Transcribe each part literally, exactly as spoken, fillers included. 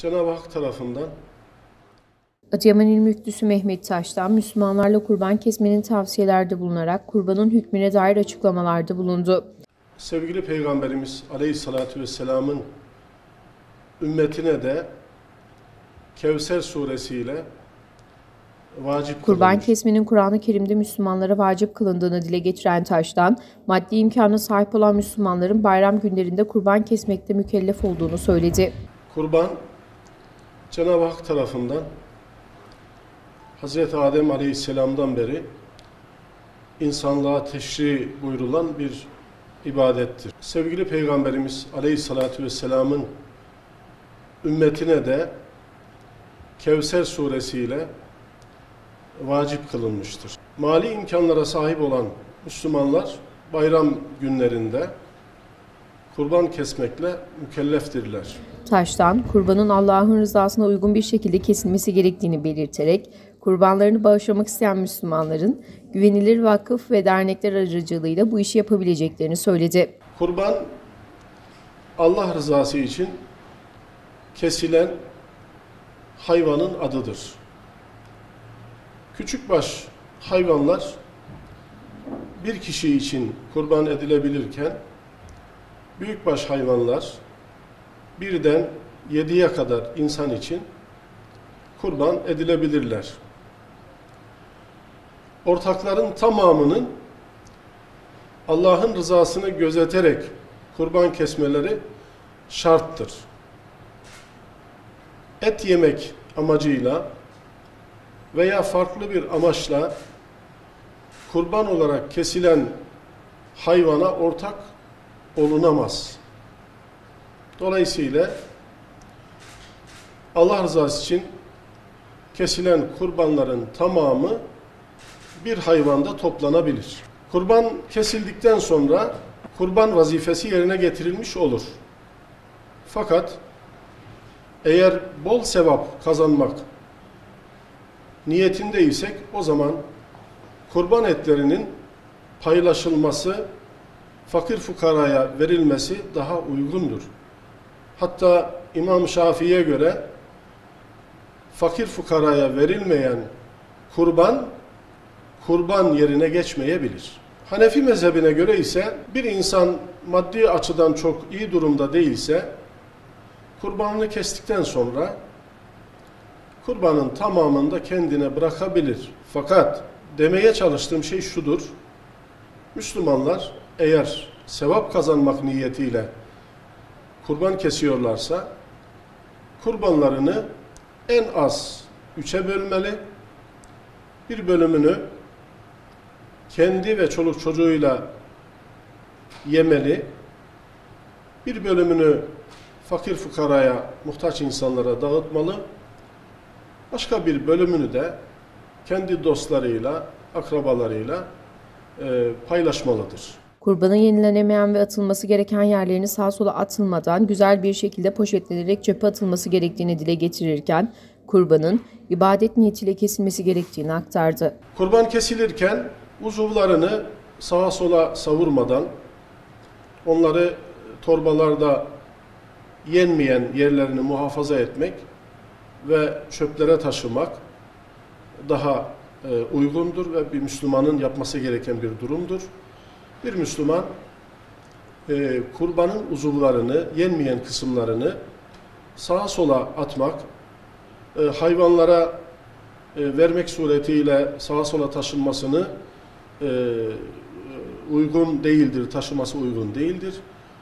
Cenab-ı Hak tarafından Adıyaman İl Müftüsü Mehmet Taş'tan Müslümanlarla kurban kesmenin tavsiyelerde bulunarak kurbanın hükmüne dair açıklamalarda bulundu. sevgili Peygamberimiz Aleyhisselatü Vesselam'ın ümmetine de Kevser suresiyle vacip Kurban kılınmış. kesmenin Kur'an-ı Kerim'de Müslümanlara vacip kılındığını dile getiren Taş'tan, maddi imkana sahip olan Müslümanların bayram günlerinde kurban kesmekte mükellef olduğunu söyledi. Kurban Cenab-ı Hak tarafından Hazreti Adem Aleyhisselam'dan beri insanlığa teşri buyurulan bir ibadettir. Sevgili Peygamberimiz Aleyhisselatü Vesselam'ın ümmetine de Kevser suresiyle vacip kılınmıştır. Mali imkanlara sahip olan Müslümanlar bayram günlerinde kurban kesmekle mükelleftirler. Taş'tan, kurbanın Allah'ın rızasına uygun bir şekilde kesilmesi gerektiğini belirterek, kurbanlarını bağışlamak isteyen Müslümanların güvenilir vakıf ve dernekler aracılığıyla bu işi yapabileceklerini söyledi. Kurban Allah rızası için kesilen hayvanın adıdır. Küçükbaş hayvanlar bir kişi için kurban edilebilirken büyükbaş hayvanlar birden yediye kadar insan için kurban edilebilirler. Ortakların tamamının Allah'ın rızasını gözeterek kurban kesmeleri şarttır. Et yemek amacıyla veya farklı bir amaçla kurban olarak kesilen hayvana ortak olunamaz. Dolayısıyla Allah rızası için kesilen kurbanların tamamı bir hayvanda toplanabilir. Kurban kesildikten sonra kurban vazifesi yerine getirilmiş olur. Fakat eğer bol sevap kazanmak niyetindeysek o zaman kurban etlerinin paylaşılması, fakir fukaraya verilmesi daha uygundur. Hatta İmam Şafii'ye göre fakir fukaraya verilmeyen kurban, kurban yerine geçmeyebilir. Hanefi mezhebine göre ise bir insan maddi açıdan çok iyi durumda değilse, kurbanını kestikten sonra kurbanın tamamını da kendine bırakabilir. Fakat demeye çalıştığım şey şudur: Müslümanlar eğer sevap kazanmak niyetiyle kurban kesiyorlarsa kurbanlarını en az üçe bölmeli, bir bölümünü kendi ve çoluk çocuğuyla yemeli, bir bölümünü fakir fukaraya, muhtaç insanlara dağıtmalı, başka bir bölümünü de kendi dostlarıyla, akrabalarıyla e, paylaşmalıdır. Kurbanın yenilenemeyen ve atılması gereken yerlerini sağa sola atılmadan güzel bir şekilde poşetlenerek çöpe atılması gerektiğini dile getirirken, kurbanın ibadet niyetiyle kesilmesi gerektiğini aktardı. Kurban kesilirken uzuvlarını sağa sola savurmadan, onları torbalarda yenmeyen yerlerini muhafaza etmek ve çöplere taşımak daha e, uygundur ve bir Müslümanın yapması gereken bir durumdur. Bir Müslüman e, kurbanın uzuvlarını, yenmeyen kısımlarını sağa sola atmak, e, hayvanlara e, vermek suretiyle sağa sola taşınmasını e, uygun değildir, taşıması uygun değildir.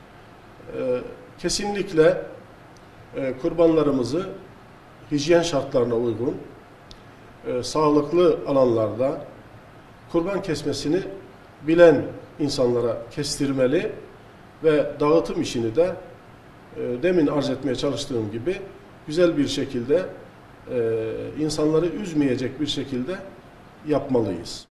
E, kesinlikle e, kurbanlarımızı hijyen şartlarına uygun, e, sağlıklı alanlarda kurban kesmesini bilen insanlara kestirmeli ve dağıtım işini de e, demin arz etmeye çalıştığım gibi güzel bir şekilde e, insanları üzmeyecek bir şekilde yapmalıyız.